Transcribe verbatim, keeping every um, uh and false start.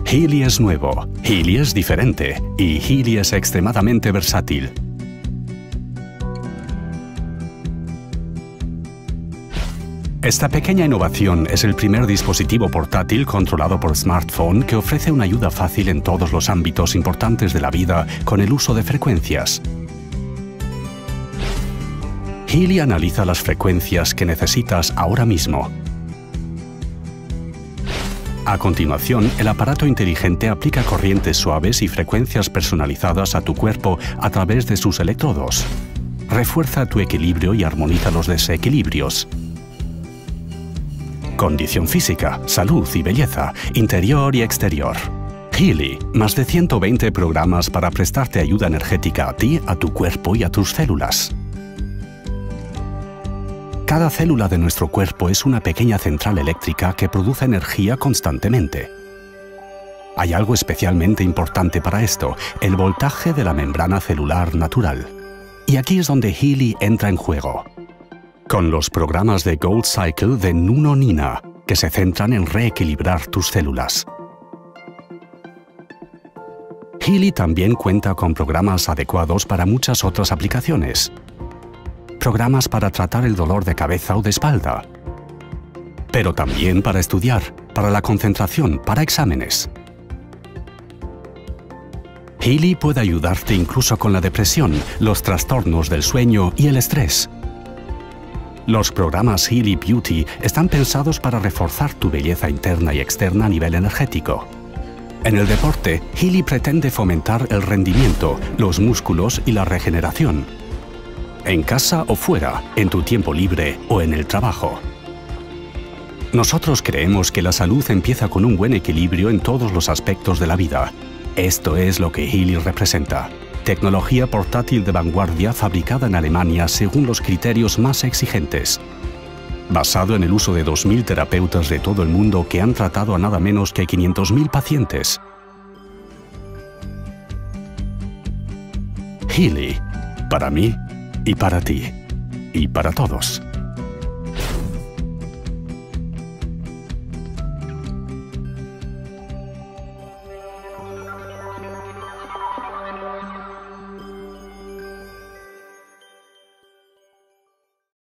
Healy es nuevo, Healy es diferente y Healy es extremadamente versátil. Esta pequeña innovación es el primer dispositivo portátil controlado por smartphone que ofrece una ayuda fácil en todos los ámbitos importantes de la vida con el uso de frecuencias. Healy analiza las frecuencias que necesitas ahora mismo. A continuación, el aparato inteligente aplica corrientes suaves y frecuencias personalizadas a tu cuerpo a través de sus electrodos. Refuerza tu equilibrio y armoniza los desequilibrios. Condición física, salud y belleza, interior y exterior. Healy, más de ciento veinte programas para prestarte ayuda energética a ti, a tu cuerpo y a tus células. Cada célula de nuestro cuerpo es una pequeña central eléctrica que produce energía constantemente. Hay algo especialmente importante para esto, el voltaje de la membrana celular natural. Y aquí es donde Healy entra en juego. Con los programas de Gold Cycle de Nuno Nina, que se centran en reequilibrar tus células. Healy también cuenta con programas adecuados para muchas otras aplicaciones. Programas para tratar el dolor de cabeza o de espalda. Pero también para estudiar, para la concentración, para exámenes. Healy puede ayudarte incluso con la depresión, los trastornos del sueño y el estrés. Los programas Healy Beauty están pensados para reforzar tu belleza interna y externa a nivel energético. En el deporte, Healy pretende fomentar el rendimiento, los músculos y la regeneración. En casa o fuera, en tu tiempo libre o en el trabajo. Nosotros creemos que la salud empieza con un buen equilibrio en todos los aspectos de la vida. Esto es lo que Healy representa. Tecnología portátil de vanguardia fabricada en Alemania según los criterios más exigentes. Basado en el uso de dos mil terapeutas de todo el mundo que han tratado a nada menos que quinientos mil pacientes. Healy, para mí y para ti y para todos.